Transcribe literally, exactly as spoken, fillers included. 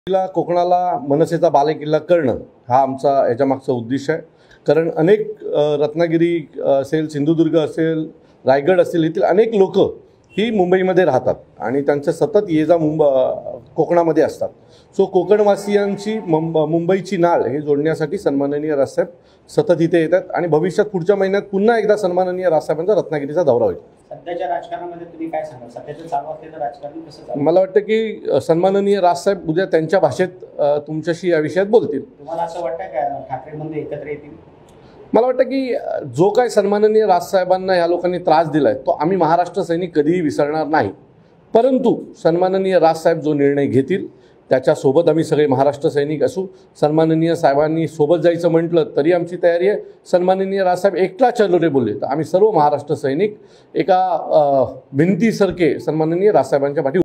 ला कोकणाला मनसेचा बालेकिल्ला करणं हा आमचा याच्या मागचा उद्देश आहे। कारण अनेक रत्नागिरी असेल, सिंधुदुर्ग असेल, रायगड असेल, इथले अनेक लोक ही मुंबईमध्ये राहतात आणि त्यांचं सतत ये जा मुंबई कोकणामध्ये असतात। सो कोकणवासियांची मुंबईची नाळ हे जोडण्यासाठी सन्माननीय राजसाहेब सतत इथे येतात आणि भविष्यात पुढच्या महिन्यात पुन्हा एकदा सन्माननीय राजसाहेबांचा रत्नागिरीचा दौरा होईल। सध्याच्या राजकारणामध्ये तुम्ही काय सांगाल? सध्याचं चालू असलेलं राजकारण कसं चालू? मला वाटतं की सन्माननीय राजसाहेब उद्या त्यांच्या भाषेत तुमच्याशी या विषयात बोलतील। तुम्हाला असं वाटतं का ठाकरे बंधू एकत्र येतील? मला वाटतं की जो काय सन्माननीय राजसाहेबांना या लोकांनी त्रास दिलाय तो आम्ही महाराष्ट्र सैनिक कधीही विसरणार नाही। परंतु सन्माननीय राजसाहेब जो निर्णय घेतील त्याच्यासोबत आम्ही सगळे महाराष्ट्र सैनिक असू। सन्माननीय साहेबांनी सोबत जायचं म्हटलं तरी आमची तयारी आहे। सन्माननीय राजसाहेब एकटा चलो रे बोलले तर आम्ही सर्व महाराष्ट्र सैनिक एका भिंतीसारखे सन्माननीय राजसाहेबांच्या पाठी